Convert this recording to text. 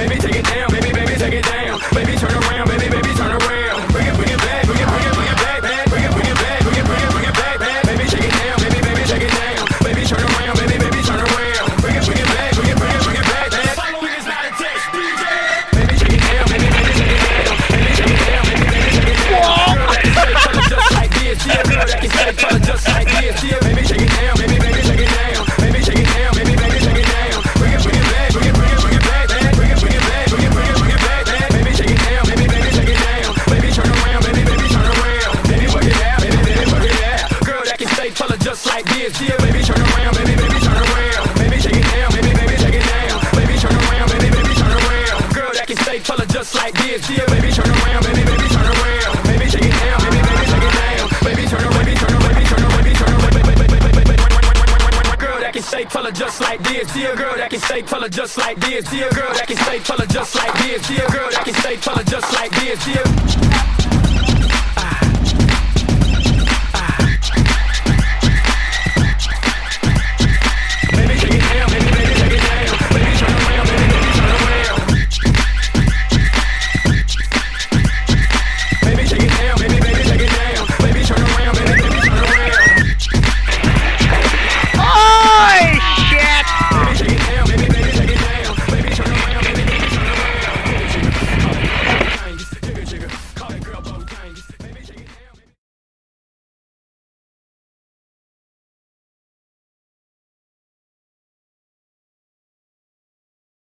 baby, take it down, baby, baby, take it down. Baby, turn around, baby, baby, turn around. Bring it back, bring it back, back. Bring it back, bring it back, back. Baby, take it down, baby, baby, take it down. Baby, turn around, baby, baby, turn around. Bring it back, bring it back, back. Following is not a test, DJ. Baby, take it down, baby, baby, take it down. Baby, take it down, baby, baby, take it down. Girl, that can stay color just like this, yeah. Girl, that can stay color just like this, yeah. Baby, take it down, baby, baby, take it down. Baby, take it down, baby, baby, take it down. Bring it back, bring it back, back. Bring it back, bring it back, back. Baby, take it down, baby, baby, take it down. Baby, turn around, baby, baby, turn around. Baby, work it out, baby, baby, work it out. Girl, that can stay color just like this, yeah. Baby, turn around, baby, baby, turn around. Baby, take it down, baby, baby, take it down. Baby, turn around, baby, baby, turn around. Girl, that can stay color just like this, yeah. Baby, turn around, baby, baby, turn around. Baby, take it down, baby, baby, take it down. Baby, turn around, baby, turn around, baby, turn around, baby, turn around, girl, that can stay color just like this, yeah. Girl, that can stay color just like this, yeah. Girl, that can stay color just like this, yeah. Girl, that can stay color just like this, yeah.